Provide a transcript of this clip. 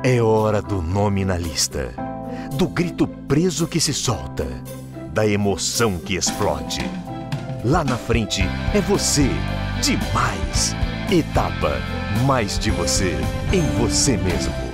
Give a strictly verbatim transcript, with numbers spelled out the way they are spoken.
É hora do nome na lista, do grito preso que se solta, da emoção que explode. Lá na frente é você, demais. Etapa, mais de você, em você mesmo.